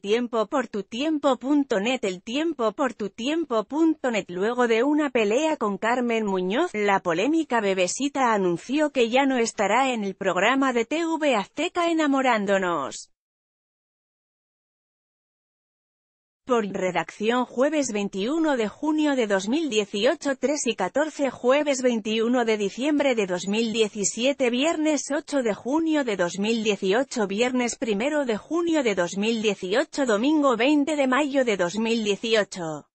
eltiempoportutiempo.net. Eltiempoportutiempo.net. Luego de una pelea con Carmen Muñoz, la polémica Bebesita anunció que ya no estará en el programa de TV Azteca Enamorándonos. Por redacción, jueves 21 de junio de 2018, 3:14. Jueves 21 de diciembre de 2017. Viernes 8 de junio de 2018. Viernes 1 de junio de 2018. Domingo 20 de mayo de 2018.